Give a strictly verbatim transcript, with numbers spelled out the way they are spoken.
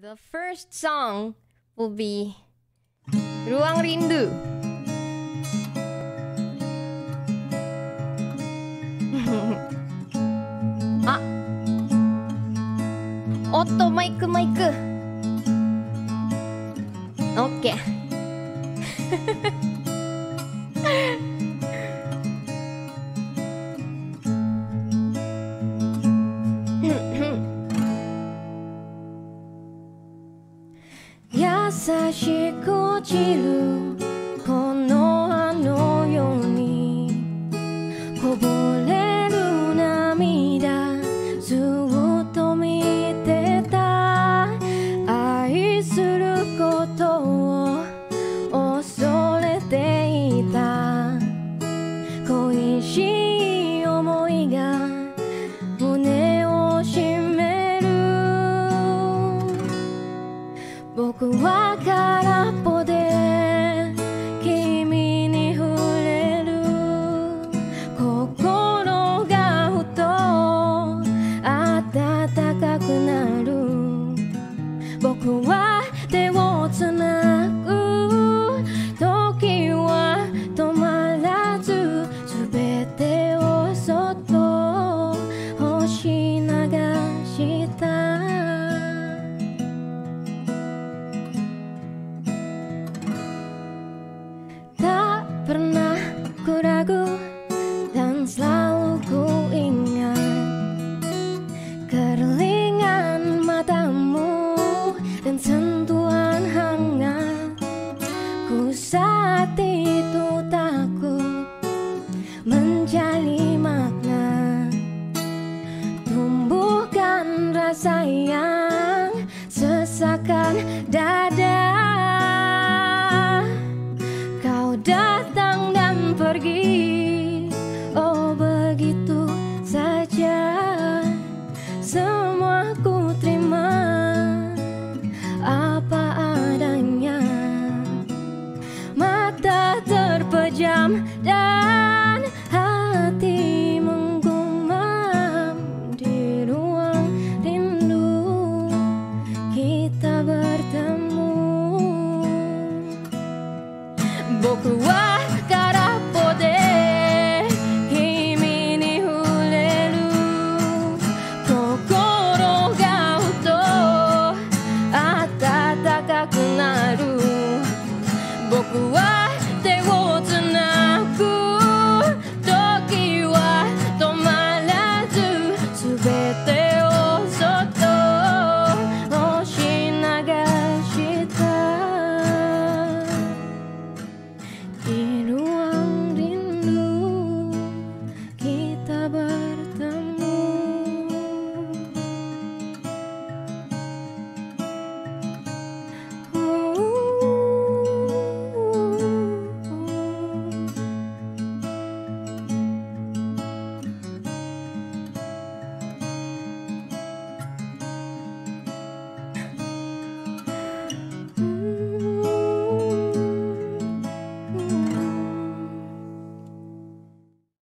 The first song will be Ruang Rindu. Ah, Otto mic mic. Okay.優しく落ちるこの葉のようにこぼれる涙ずっと見てた。愛することを恐れていた。恋しい思いが胸を締める。僕は空っぽで君に触れる。心がふと暖かくなる。僕は手をつなぐ。時は止まらず全てをそっと押し流した。Pernah ku ragu dan selalu ku ingat kerlingan matamu dan sentuhan hangat. Ku saat itu takut mencari makna, tumbuhkan rasa yang sesakkan dada. Kau datang dan pergi, oh begitu saja. Semua ku terima apa adanya. Mata terpejam dan hati menggumam. Di ruang rindu kita bertemu. 僕は空っぽで君に触れる。心がふと暖かくなる。僕は